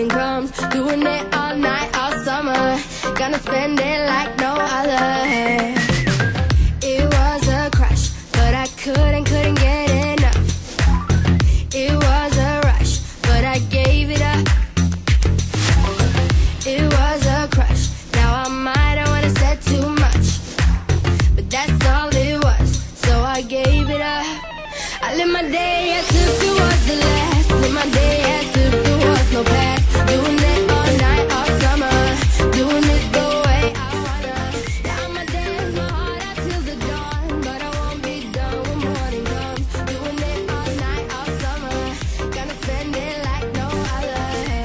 crumbs. Doing it all night, all summer. Gonna spend it like no other. It was a crush, but I couldn't get enough. It was a rush, but I gave it up. It was a crush. Now I might have wanna said too much, but that's all it was, so I gave it up. I live my day as if it was the last. Live my day as if there was no past. Doing it all night, all summer. Doing it the way I wanna. Yeah, I'ma dance my heart out till the dawn, but I won't be done when morning comes. Doing it all night, all summer. Gonna spend it like no other.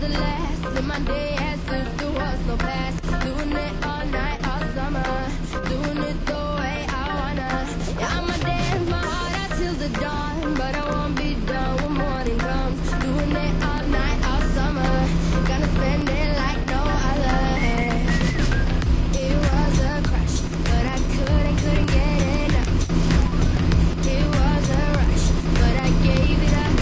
the last. Live my day as if there was no past. Doing it all night, all summer. Doing it the way I wanna. Yeah, I'ma dance my heart out till the dawn, but I won't be done when morning comes. Doing it all night, all summer. Gonna spend it like no other. It was a crush, but I couldn't get enough. It was a rush, but I gave it up.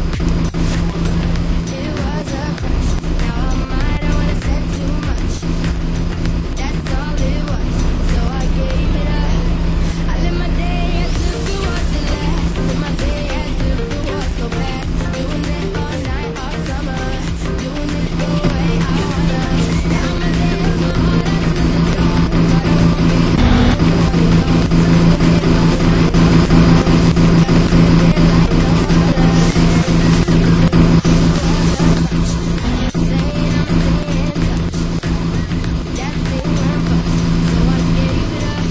It was a crush. Now I might have wanna said too much. That's all it was, so I gave it up. I live my day as if it was the last. Live my day as if it was so bad. Doing it all night, all summer. Doing it the way I wanna. Now I'ma dance my heart out till the dawn, but I won't be done when morning comes. Doing it all night, all summer. Gotta spend it like no other. Saying I'm staying in touch. That thing went bust, so I gave it up.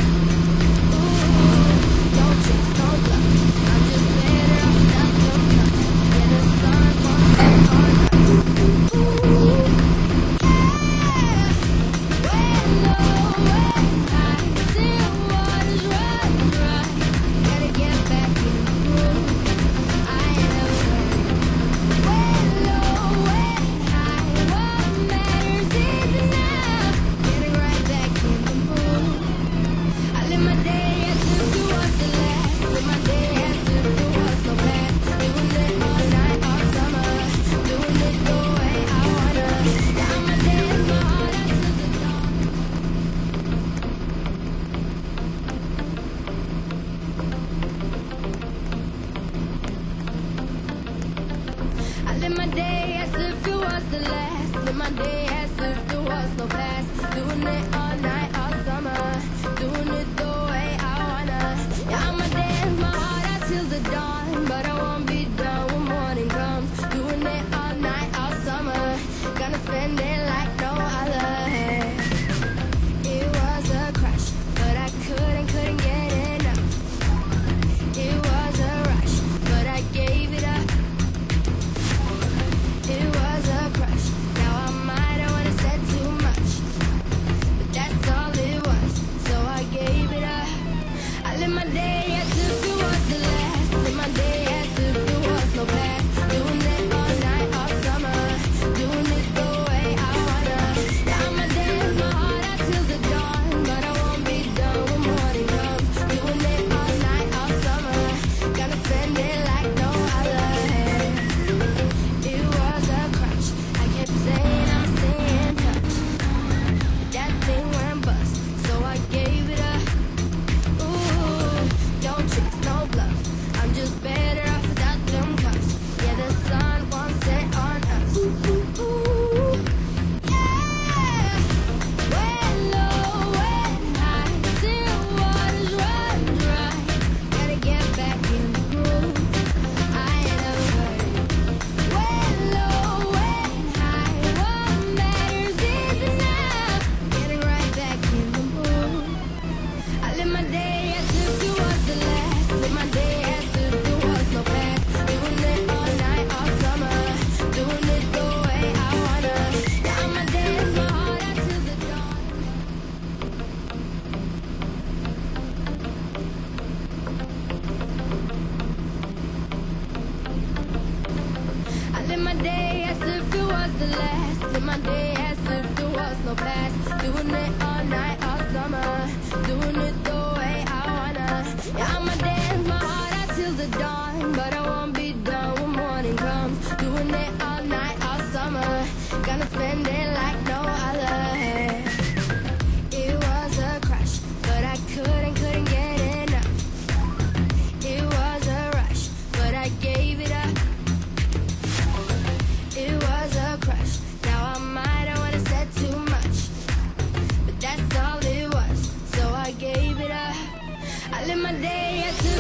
Ooh, don't chase, no bluff. I'm just better off without them cuffs. Yeah, the sun won't set on us. Ooh, yeah. When low, when high, still waters run dry. Gotta get back in the groove. I ain't never heard. When low, when high, what matters is enough. Getting right back in the mood. I live my day as if it was the last. Live my day as if it was no past. Doing it all night, all summer. Doing it the way I wanna. Yeah, I'ma dance my heart out till the dawn. I live my day as if it was the last. Live my day as if there was no past. Doing it all night, all summer. Doing it the way I wanna. Yeah, I'ma dance my heart out till the dawn, but I won't be done when morning comes. Doing it all night, all summer. Gonna spend it like no other. It was a crush, but I couldn't get enough. It was a rush, but I gave it up. It was a crush. Now I might have wanna said too much, but that's all it was, so I gave it up. I live my day as if it was the last. Live my day as if it was no past. Doing it all night, all summer. Doing it the way I wanna. Yeah, I'ma dance my heart out till the dawn, but I won't be done when morning comes. Doing it all night, all summer. Gonna spend it like no other. It was a crush. I kept saying I'm staying in touch. That thing went bust, so I gave it up. Ooh, don't chase, no bluff. I'm just better off without them cuffs. Yeah, the sun won't set on us. Ooh, yeah. When low, when high, still waters run dry. Gotta get back in the groove. I ain't never heard. When low, when high, what matters is enough. Getting right back in the mood. I live my day as if it was the last. Live my day as if there was no past. Doing it all night, all summer. Doing it the way I wanna. Yeah, I'ma dance my heart out till the dawn. I live my day as if it was the last. Live my day as if there was no past. Doing it all night, all summer. Doing it the way I wanna. Yeah, I'ma dance my heart out till the dawn, but I won't be done when morning comes. Doing it all night, all summer. Gonna spend it like no other. It was a crush, but I couldn't get enough. It was a rush, but I gave it up. It was a crush. Now I might have wanna said too much, but that's all it was, so I gave it up. I live my day as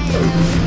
love.